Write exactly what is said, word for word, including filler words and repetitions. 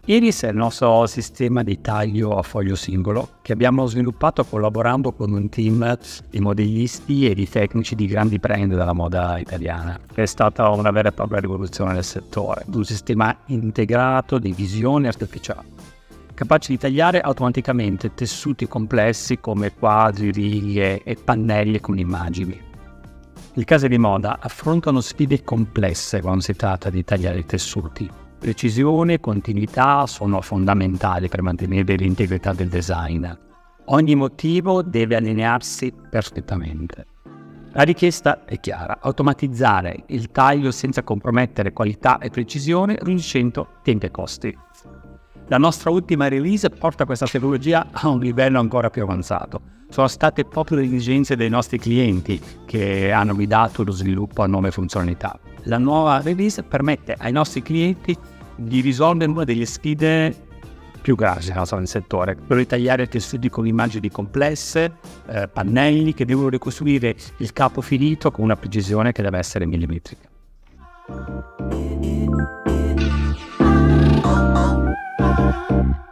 Iris è il nostro sistema di taglio a foglio singolo che abbiamo sviluppato collaborando con un team di modellisti e di tecnici di grandi brand della moda italiana. È stata una vera e propria rivoluzione nel settore, un sistema integrato di visione artificiale, capace di tagliare automaticamente tessuti complessi come quadri, righe e pannelli con immagini. Le case di moda affrontano sfide complesse quando si tratta di tagliare i tessuti. Precisione e continuità sono fondamentali per mantenere l'integrità del design. Ogni motivo deve allinearsi perfettamente. La richiesta è chiara: automatizzare il taglio senza compromettere qualità e precisione, riducendo tempi e costi. La nostra ultima release porta questa tecnologia a un livello ancora più avanzato. Sono state proprio le esigenze dei nostri clienti che hanno guidato lo sviluppo a nuove funzionalità. La nuova release permette ai nostri clienti di risolvere una delle sfide più gravi nel settore, quello di tagliare tessuti con immagini complesse, eh, pannelli che devono ricostruire il capo finito con una precisione che deve essere millimetrica. Thank you.